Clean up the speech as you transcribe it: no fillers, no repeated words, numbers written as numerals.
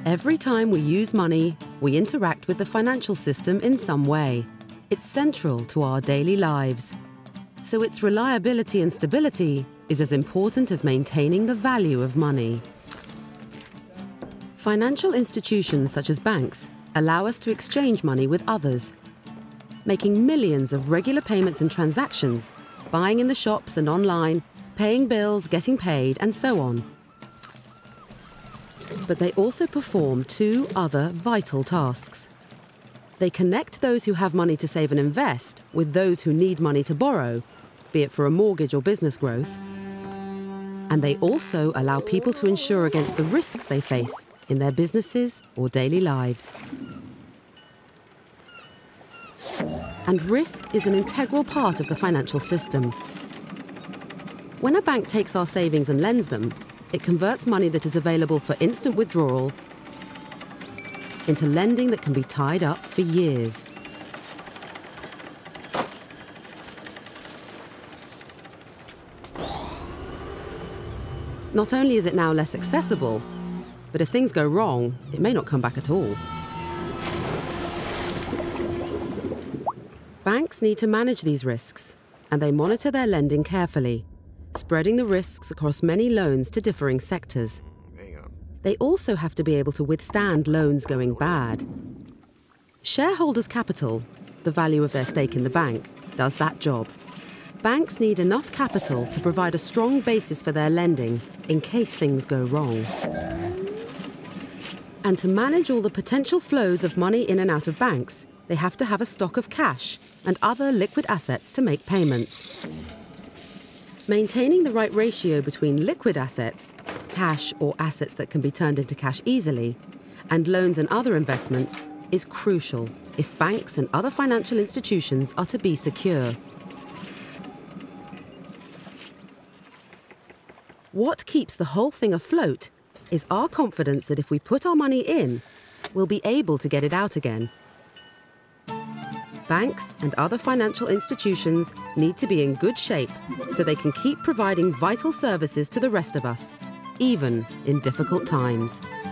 Every time we use money, we interact with the financial system in some way. It's central to our daily lives. So its reliability and stability is as important as maintaining the value of money. Financial institutions such as banks allow us to exchange money with others, making millions of regular payments and transactions, buying in the shops and online, paying bills, getting paid, and so on. But they also perform two other vital tasks. They connect those who have money to save and invest with those who need money to borrow, be it for a mortgage or business growth. And they also allow people to insure against the risks they face in their businesses or daily lives. And risk is an integral part of the financial system. When a bank takes our savings and lends them, it converts money that is available for instant withdrawal into lending that can be tied up for years. Not only is it now less accessible, but if things go wrong, it may not come back at all. Banks need to manage these risks, and they monitor their lending carefully, spreading the risks across many loans to differing sectors. They also have to be able to withstand loans going bad. Shareholders' capital, the value of their stake in the bank, does that job. Banks need enough capital to provide a strong basis for their lending in case things go wrong. And to manage all the potential flows of money in and out of banks, they have to have a stock of cash and other liquid assets to make payments. Maintaining the right ratio between liquid assets, cash or assets that can be turned into cash easily, and loans and other investments is crucial if banks and other financial institutions are to be secure. What keeps the whole thing afloat is our confidence that if we put our money in, we'll be able to get it out again. Banks and other financial institutions need to be in good shape so they can keep providing vital services to the rest of us, even in difficult times.